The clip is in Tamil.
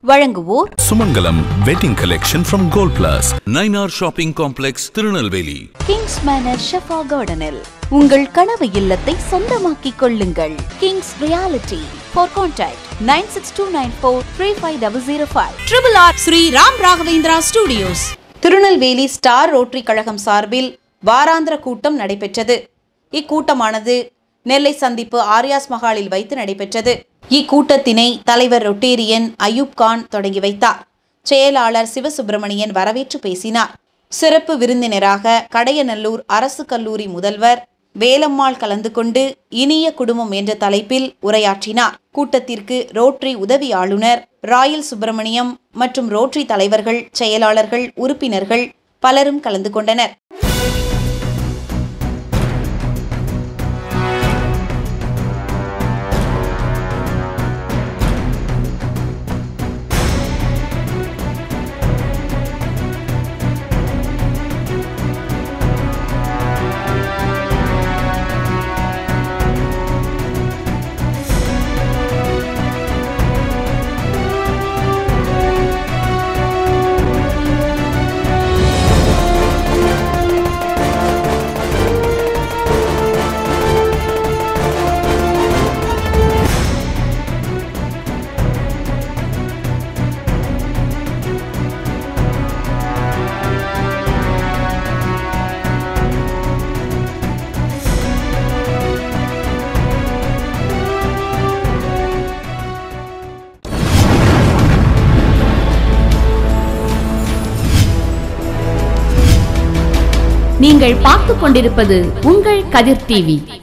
வழங்குவோர் Sumangalam wedding collection from Gold Plus, 9R shopping complex, Tirunelveli. Kings Manor Shefa கார்டனில் உங்கள் கனவு இல்லத்தை சொந்தமாக்கிக் கொள்ளுங்கள். Kings reality. For contact 9629435005. RRR Sri Ram Raghavendra studios. Tirunelveli star rotary கழகம் சார்பில் வாராந்திர கூட்டம் நடைபெற்றது. இக்கூட்டமானது நெல்லை சந்திப்பு ஆரியாஸ் மஹாலில் வைத்து நடைபெற்றது. இக்கூட்டத்தினை தலைவர் ரொட்டேரியன் அயூப் கான் தொடங்கி வைத்தார். செயலாளர் சிவசுப்பிரமணியன் வரவேற்று பேசினார். சிறப்பு விருந்தினராக கடையநல்லூர் அரசு கல்லூரி முதல்வர் வேலம்மாள் கலந்து கொண்டு இனிய குடும்பம் என்ற தலைப்பில் உரையாற்றினார். கூட்டத்திற்கு ரோட்டரி உதவி ஆளுநர் ராயல் சுப்பிரமணியம் மற்றும் ரோட்டரி தலைவர்கள், செயலாளர்கள், உறுப்பினர்கள் பலரும் கலந்து கொண்டனர். நீங்கள் பார்த்துக் கொண்டிருப்பது உங்கள் கதிர் டிவி.